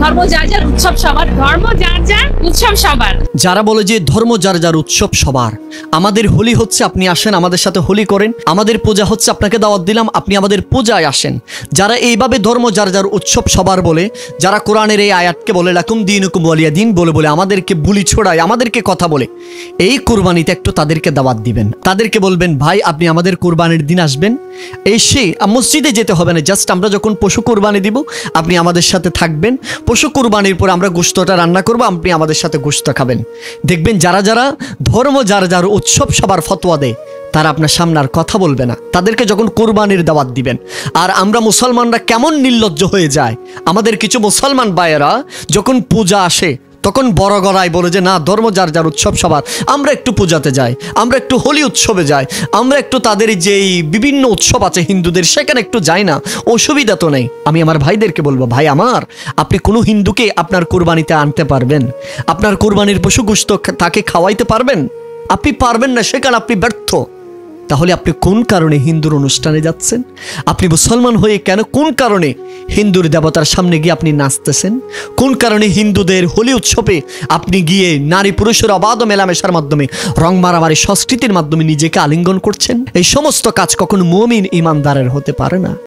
ধর্ম যার যার উৎসব সবার, ধর্ম যার যার উৎসব সবার। যারা বলে যে ধর্ম যার যার উৎসব সবার, আমাদের হোলি হচ্ছে আপনি আসেন আমাদের সাথে হোলি করেন, আমাদের পূজা হচ্ছে আপনাকে দাওয়াত দিলাম আপনি আমাদের পূজায় আসেন। যারা এইভাবে ধর্ম যার যার উৎসব সবার বলে, যারা কোরআনের এই আয়াতকে বলে লাকুম দীনুকুম ওয়ালিয়া দিন বলে বলে আমাদেরকে বুলি ছোড়ায়, আমাদেরকে কথা বলে, এই কুরবানিতে একটু তাদেরকে দাওয়াত দিবেন। তাদেরকে বলবেন ভাই আপনি আমাদের কুরবানির দিন আসবেন, এসে মসজিদে যেতে হবে না, জাস্ট আমরা যখন পশু কুরবানি দিব আপনি আমাদের সাথে থাকবেন, পশু কুরবানির পর আমরা গোশতটা রান্না করবো, আপনি আমাদের সাথে গোশত খাবেন। দেখবেন যারা যারা ধর্ম যার যার উৎসব সবার ফতোয়া দেয় তারা আপনার সামনে আর কথা বলবে না, তাদেরকে যখন কোরবানির দাওয়াত দিবেন। আর আমরা মুসলমানরা কেমন নির্লজ্জ হয়ে যায়, আমাদের কিছু মুসলমান ভাইয়েরা যখন পূজা আসে তখন বড় গলায় বলে যে না ধর্ম যার যার উৎসব সবার, আমরা একটু পূজাতে যাই, আমরা একটু হোলি উৎসবে যাই, আমরা একটু তাদের যেই বিভিন্ন উৎসব আছে হিন্দুদের সেখানে একটু যাই না, অসুবিধা তো নেই। আমি আমার ভাইদেরকে বলবো ভাই আমার, আপনি কোনো হিন্দুকে আপনার কোরবানিতে আনতে পারবেন? আপনার কোরবানির পশু গোশত তাকে খাওয়াইতে পারবেন? আপনি পারবেন না, সেখানে আপনি ব্যর্থ। তাহলে আপনি কোন কারণে হিন্দুর অনুষ্ঠানে যাচ্ছেন? আপনি মুসলমান হয়ে কেন কোন কারণে হিন্দুর দেবতার সামনে গিয়ে আপনি নাচতেছেন? কোন কারণে হিন্দুদের হোলি উৎসবে আপনি গিয়ে নারী পুরুষের অবাধ মেলামেশার মাধ্যমে রং মারামারি সংস্কৃতির মাধ্যমে নিজেকে আলিঙ্গন করছেন? এই সমস্ত কাজ কখনো মুমিন ইমানদারের হতে পারে না।